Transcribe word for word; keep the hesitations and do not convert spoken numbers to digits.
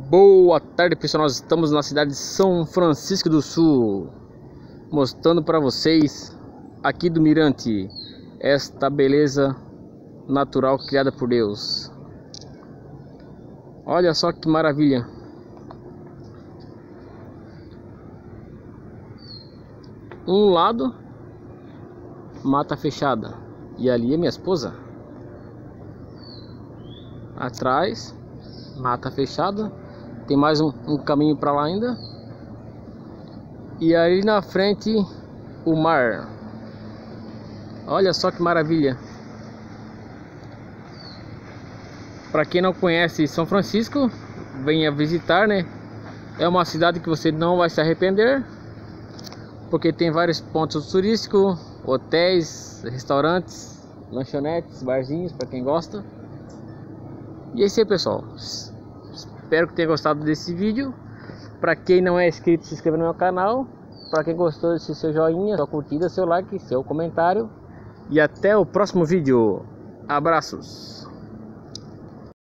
Boa tarde, pessoal. Nós estamos na cidade de São Francisco do Sul, mostrando para vocês aqui do Mirante esta beleza natural criada por Deus. Olha só que maravilha. Um lado mata fechada e ali é minha esposa. Atrás mata fechada, tem mais um, um caminho para lá ainda, e aí na frente o mar. Olha só que maravilha. Para quem não conhece São Francisco, venha visitar, né? É uma cidade que você não vai se arrepender, porque tem vários pontos turísticos, hotéis, restaurantes, lanchonetes, barzinhos para quem gosta. E é isso aí, pessoal. Espero que tenha gostado desse vídeo. Para quem não é inscrito, se inscreva no meu canal. Para quem gostou, deixe seu joinha, sua curtida, seu like, seu comentário. E até o próximo vídeo. Abraços.